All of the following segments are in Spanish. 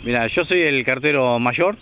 Mira, yo soy el cartero mayor,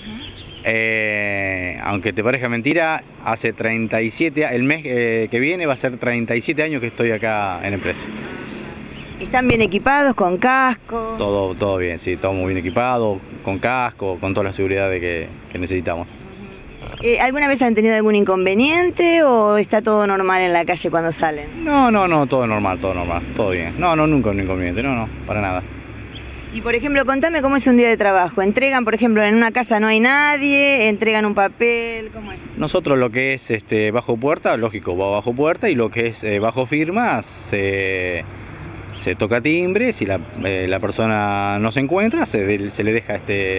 aunque te parezca mentira, hace 37, el mes que viene va a ser 37 años que estoy acá en la empresa. ¿Están bien equipados, con casco? Todo bien, sí, todo muy bien equipado, con casco, con toda la seguridad que necesitamos. ¿Alguna vez han tenido algún inconveniente o está todo normal en la calle cuando salen? No, todo normal, todo bien. No, nunca un inconveniente, no, para nada. Y por ejemplo, contame cómo es un día de trabajo. ¿Entregan, por ejemplo, en una casa no hay nadie? ¿Entregan un papel? ¿Cómo es? Nosotros lo que es bajo puerta, lógico, va bajo puerta, y lo que es bajo firma se toca timbre. Si la persona no se encuentra, se le deja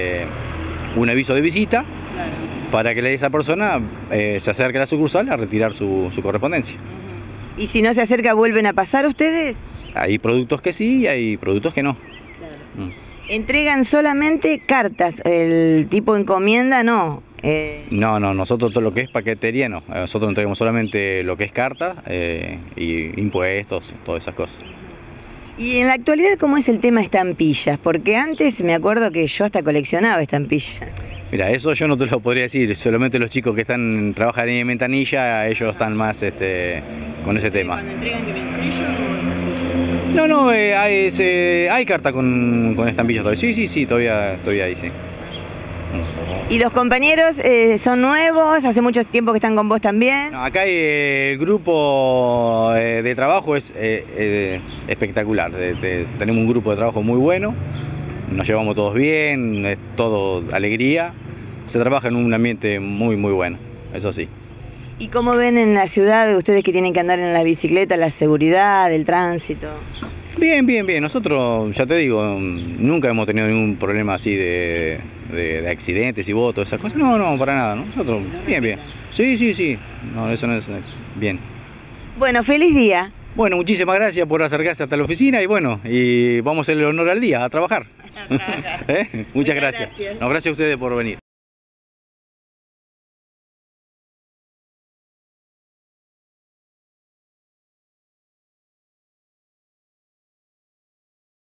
un aviso de visita. Claro. Para que esa persona se acerque a la sucursal a retirar su correspondencia. ¿Y si no se acerca, vuelven a pasar ustedes? Hay productos que sí y hay productos que no. Claro. ¿Entregan solamente cartas? ¿El tipo encomienda no? No, nosotros todo lo que es paquetería no. Nosotros entregamos solamente lo que es carta y impuestos, todas esas cosas. Y en la actualidad, ¿cómo es el tema estampillas? Porque antes me acuerdo que yo hasta coleccionaba estampillas. Mira, eso yo no te lo podría decir, solamente los chicos que trabajan en ventanilla, ellos están más con ese tema. ¿Cuando entregan que ven sello o estampillas? No, hay carta con estampillas todavía, sí, todavía ahí, sí. ¿Y los compañeros son nuevos? ¿Hace mucho tiempo que están con vos también? No, acá el grupo de trabajo es espectacular. Tenemos un grupo de trabajo muy bueno, nos llevamos todos bien, es todo alegría. Se trabaja en un ambiente muy bueno, eso sí. ¿Y cómo ven en la ciudad ustedes que tienen que andar en la bicicleta, la seguridad, el tránsito? Bien. Nosotros, ya te digo, nunca hemos tenido ningún problema así de accidentes y votos, esas cosas. No, para nada, ¿no? Nosotros, bien. Sí. No, eso no es bien. Bueno, feliz día. Bueno, muchísimas gracias por acercarse hasta la oficina y vamos a hacer el honor al día, a trabajar. A trabajar. Muchas gracias. No, gracias a ustedes por venir.